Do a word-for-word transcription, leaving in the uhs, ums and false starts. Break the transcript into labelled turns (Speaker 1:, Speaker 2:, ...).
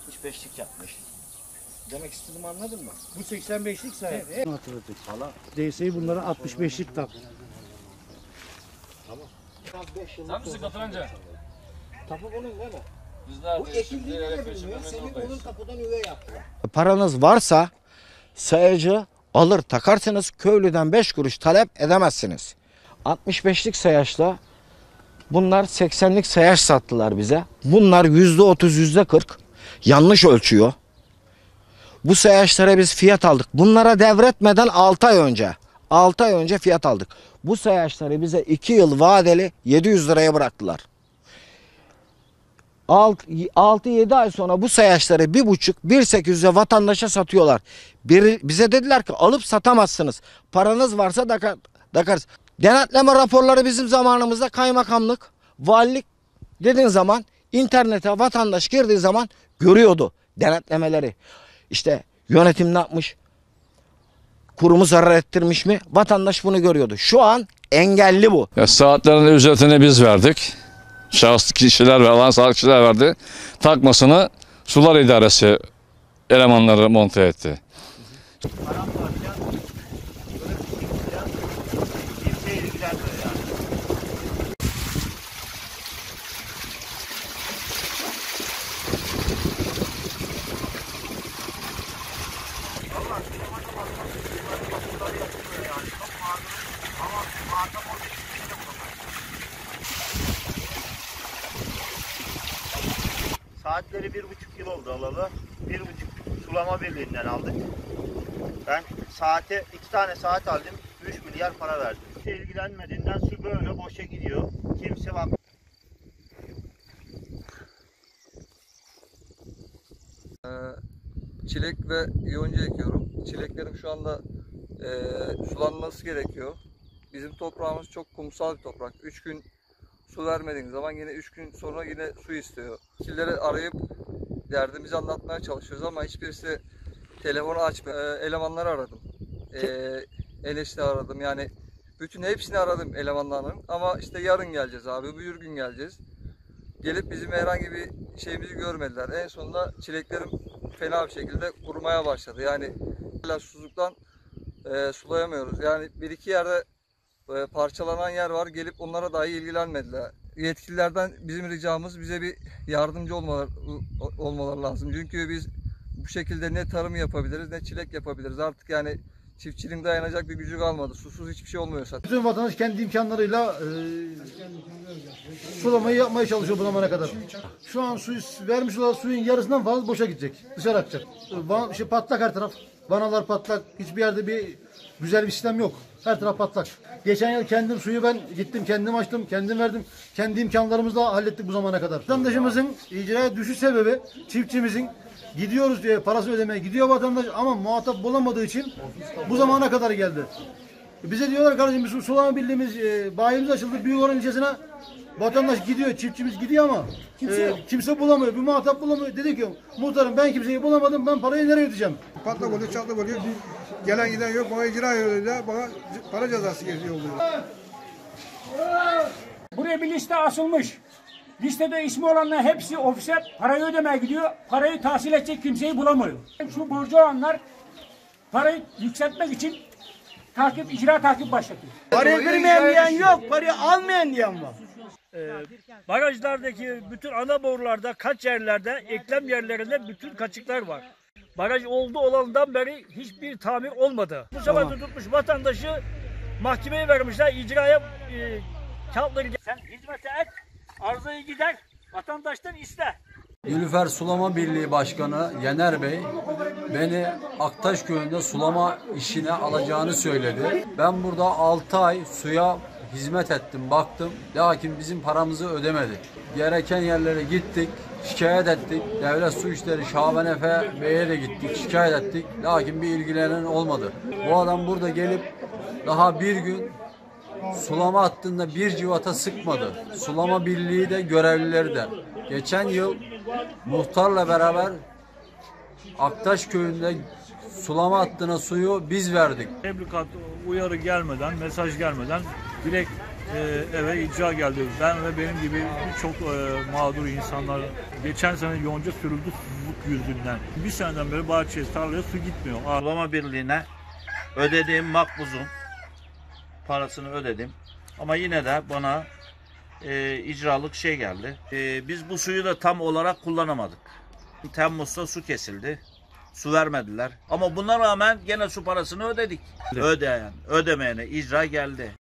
Speaker 1: altmış beşlik yapmış. Demek istediğimi anladın mı?
Speaker 2: Bu seksen beşlik sayı.
Speaker 1: Evet. Hatırladık falan.
Speaker 2: D S'yi bunlara altmış beşlik tak.
Speaker 1: Tamam.
Speaker 3: Sen misin Katıranca?
Speaker 1: Tapu bunun değil mi?
Speaker 3: Bizler
Speaker 1: Bu ekildiğini de bilmiyor. Senin onun tapudan üve yaptılar.
Speaker 4: Paranız varsa sayacı alır takarsınız, köylüden beş kuruş talep edemezsiniz. altmış beşlik sayaçla bunlar seksenlik sayaç sattılar bize. Bunlar yüzde otuz, yüzde kırk yanlış ölçüyor. Bu sayaçlara biz fiyat aldık. Bunlara devretmeden altı ay önce. altı ay önce fiyat aldık. Bu sayaçları bize iki yıl vadeli yedi yüz liraya bıraktılar. altı yedi ay sonra bu sayaçları bir buçuk bir sekiz yüze vatandaşa satıyorlar. Bir, bize dediler ki alıp satamazsınız. Paranız varsa dakar, dakarız. Denetleme raporları bizim zamanımızda kaymakamlık, valilik dediğin zaman internete vatandaş girdiği zaman görüyordu denetlemeleri. İşte yönetim ne yapmış? Kurumu zarar ettirmiş mi? Vatandaş bunu görüyordu. Şu an engelli bu.
Speaker 3: Ya saatlerin ücretini biz verdik. Şahıslı kişiler ve alan sağlık kişiler verdi. Takmasını Sular İdaresi elemanları monte etti.
Speaker 5: Saatleri bir buçuk yıl oldu alalı. Bir buçuk sulama birliğinden aldık. Ben saate iki tane saat aldım. Üç milyar para verdim. Kimse ilgilenmediğinden su böyle boşa gidiyor. Kimse bak.
Speaker 6: Çilek ve yonca ekiyorum. Çileklerim şu anda e, sulanması gerekiyor. Bizim toprağımız çok kumsal bir toprak. üç gün su vermediğiniz zaman yine üç gün sonra yine su istiyor. Kişileri arayıp derdimizi anlatmaya çalışıyoruz ama hiçbirisi telefonu açmıyor. E, elemanları aradım. E, Eleşti aradım. Yani bütün hepsini aradım elemanların. Ama işte yarın geleceğiz abi, öbür gün geleceğiz. Gelip bizim herhangi bir şeyimizi görmediler. En sonunda çileklerim fena bir şekilde kurumaya başladı. Yani hala susuzluktan e, sulayamıyoruz. Yani bir iki yerde e, parçalanan yer var. Gelip onlara dahi ilgilenmediler. Yetkililerden bizim ricamız bize bir yardımcı olmaları, olmaları lazım. Çünkü biz bu şekilde ne tarım yapabiliriz ne çilek yapabiliriz. Artık yani çiftçiliğin dayanacak bir gücü kalmadı. Susuz hiçbir şey olmuyor zaten.
Speaker 2: Bütün vatandaş kendi imkanlarıyla e, sulamayı yapmaya çalışıyor bu zamana kadar. Şu an suyu vermiş olan suyun yarısından fazla boşa gidecek. Dışarı akacak. Van, şey, patlak her taraf. Vanalar patlak. Hiçbir yerde bir güzel bir sistem yok. Her taraf patlak. Geçen yıl kendim suyu ben gittim, kendim açtım, kendim verdim. Kendi imkanlarımızla hallettik bu zamana kadar. Vatandaşımızın icraya düşüş sebebi çiftçimizin gidiyoruz diye parası ödemeye gidiyor vatandaş ama muhatap bulamadığı için bu zamana kadar geldi. Bize diyorlar kardeşim biz sulama bildiğimiz e, bayimiz açıldı Büyükorun ilçesine. Vatandaş gidiyor, çiftçimiz gidiyor ama kimse, e, kimse bulamıyor, bir muhatap bulamıyor. Dedi ki muhtarım ben kimseyi bulamadım, ben parayı nereye ödeyeceğim?
Speaker 7: Patlak oluyor, çatlak oluyor. Gelen giden yok, bana icra yoluyla bana para cezası geliyor oluyor.
Speaker 8: Buraya bir liste asılmış. Listede ismi olanlar hepsi ofise parayı ödemeye gidiyor. Parayı tahsil edecek kimseyi bulamıyor. Şu borcu olanlar parayı yükseltmek için takip, icra takip başlatıyor.
Speaker 9: Parayı vermeyen diyen yok, parayı almayan diyen var.
Speaker 8: Ee, barajlardaki bütün ana borularda, kaç yerlerde, eklem yerlerinde bütün kaçıklar var. Baraj oldu olandan beri hiçbir tamir olmadı. Bu sefer de tutmuş vatandaşı mahkemeye vermişler, icraya e, kağıtları. Sen hizmete et, arzayı gider, vatandaştan iste.
Speaker 10: Nilüfer Sulama Birliği Başkanı Yener Bey beni Aktaş Köyü'nde sulama işine alacağını söyledi. Ben burada altı ay suya hizmet ettim, baktım. Lakin bizim paramızı ödemedi. Gereken yerlere gittik, şikayet ettik. Devlet Su İşleri Şaban Efe Bey'e de gittik, şikayet ettik. Lakin bir ilgilenen olmadı. Bu adam burada gelip daha bir gün sulama hattında bir civata sıkmadı. Sulama Birliği de görevlileri de. Geçen yıl muhtarla beraber Aktaş Köyü'nde sulama hattına suyu biz verdik.
Speaker 8: Tebligat uyarı gelmeden, mesaj gelmeden direkt
Speaker 11: e, eve icra geldi. Ben ve benim gibi birçok e, mağdur insanlar geçen sene yonca sürüldü susuzluk yüzünden. Bir seneden beri bahçeye, tarlaya su gitmiyor.
Speaker 5: Sulama Birliği'ne ödediğim makbuzun parasını ödedim. Ama yine de bana e, icralık şey geldi. E, biz bu suyu da tam olarak kullanamadık. Temmuz'da su kesildi. Su vermediler. Ama buna rağmen gene su parasını ödedik. Ödeyen, ödemeyene icra geldi.